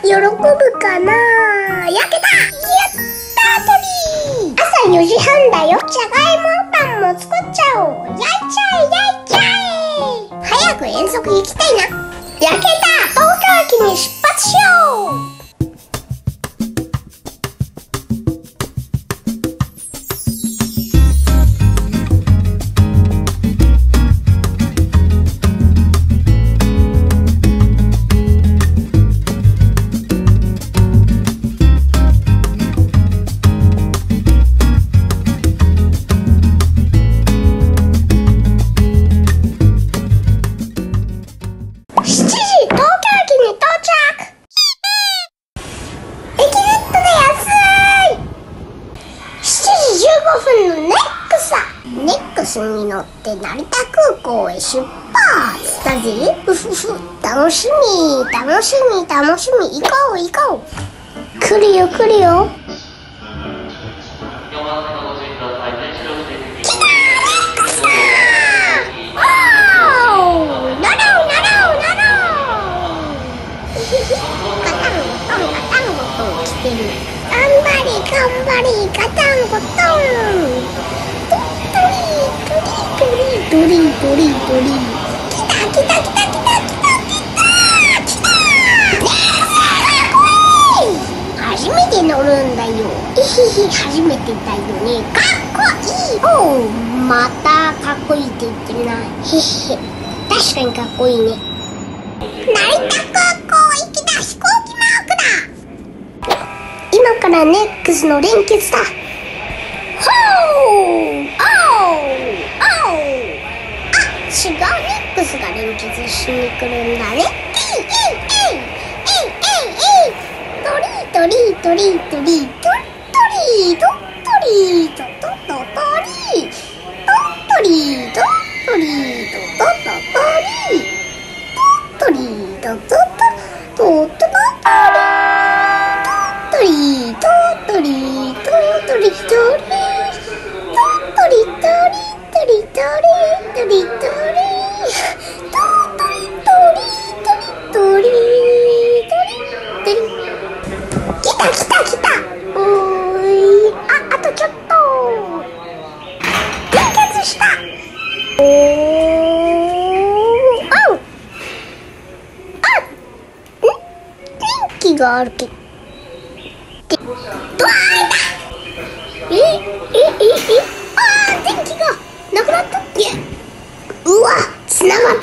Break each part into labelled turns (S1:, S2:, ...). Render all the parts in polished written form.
S1: 喜ぶかな。焼けた。やった鳥。朝4時半だよ。じゃがいもパンも作っちゃおう。焼いちゃえ。早く遠足行きたいな。焼けた。東京駅に出発しよう。ネックスに乗って成田空港へ出発だぜ。ふふふ、楽しみ楽しみ楽しみ。行こう行こう。来るよ来るよ。頑張りガタンゴトン。ドリドリドリドリ。来た来た来た来た来た来た来た。初めて乗るんだよ。初めてだよね。かっこいい。おう、またかっこいいって言ってるな。確かにかっこいいね。成田空港行きだ。飛行機マークだ。今からネックスの連結だ。ほう、おう、おう。あ、違うネックスが連結しに来るんだね。ドリドリドリドリドリドリドリドドドドリドリドドリドドドドリドリドドドドドドドドリドドリドドリドリドリドリドリドリドリドリドリ。来た来た来た。おーい。あとちょっと。連結した。おう。電気があるけど。ドア開いた。電気がなくなった。うわ、つながった。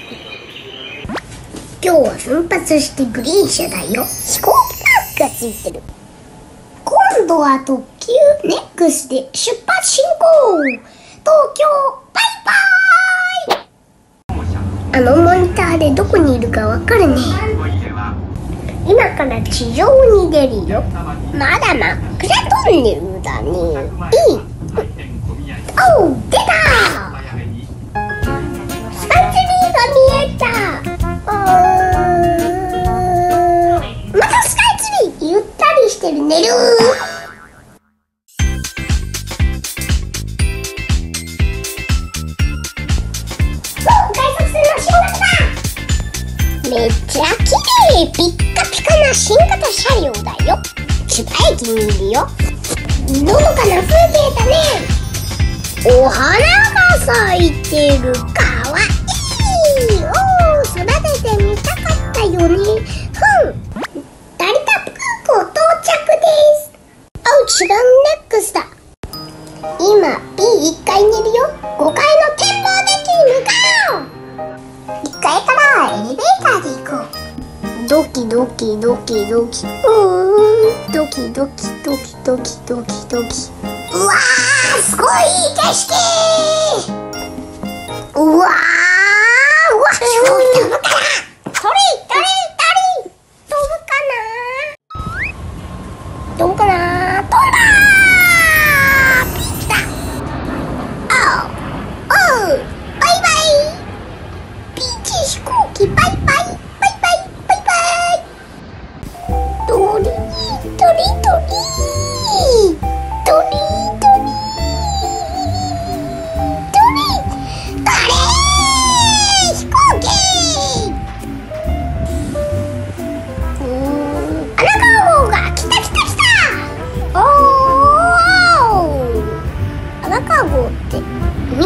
S1: 今日は奮発してグリーン車だよ。飛行機マークがついてる。今度は特急ネックスで出発進行。東京バイバイ。あのモニターでどこにいるかわかるね。今から地上に出るよ。まだ真っ暗トンネルだね。おう、出た。スカイツリーが見えた。またスカイツリー。ゆったりしてる。寝る。快速線の新型だ。めっちゃ綺麗。ピッカピカな新型車両だよ。千葉駅にいるよ。のどかな風景だね。お花が咲いてる。かわいい。おー、育ててみたかったよね。成田空港到着です。違うネックスだ。今 B1 階にいるよ。5階の展望デッキに向かおう。1階からエレベーターで行こう。ドキドキドキドキ。ドキドキドキドキドキドキ。うわー、すごいいい景色。うわー、飛ぶかな。鳥飛ぶかな。飛ぶかな。飛んだー。ピー来た。おう、バイバイ。ピーチ飛行機バイバイバイバイバイバイ。ドリドリドリドリドリ飛行機。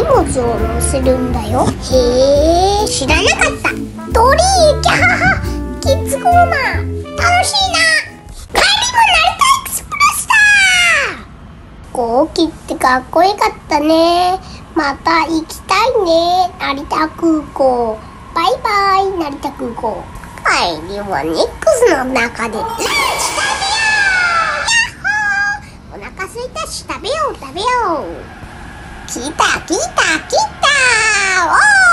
S1: 物を乗せるんだよ。へえ、知らなかった。鳥居、キャハハ、キッズコーナー、楽しいな。帰りも成田エクスプレスだ。飛行機ってかっこよかったね。また行きたいね、成田空港。バイバイ、成田空港。帰りはネックスの中でランチ食べよう。ヤッホー、お腹すいたし食べよう食べよう。来た来た来た。お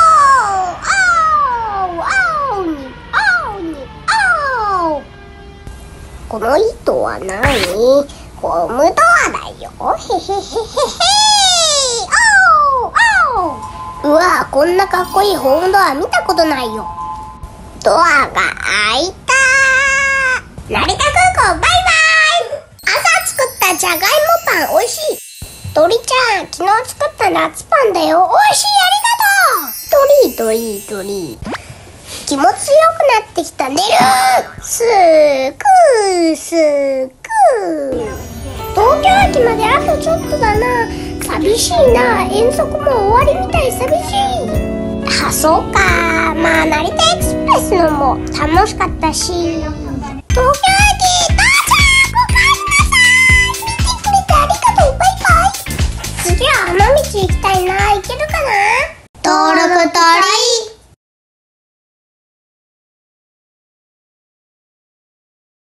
S1: ーおーおーにおーにおー。この糸は何？ゴムドアだよ。へへへへへ。おーおー。うわ、こんなかっこいいホームドア見たことないよ。ドアが開いた。成田空港、バイバイ。朝作ったじゃがいもパンおいしい。鳥ちゃん、昨日作った夏パンだよ。おいしい、ありがとう。鳥気持ちよくなってきた。寝る。すーくーすーくー。東京駅まであとちょっとだな。寂しいな。遠足も終わりみたい。寂しい。あ、そうか。まあ成田エクスプレスのも楽しかったし、東京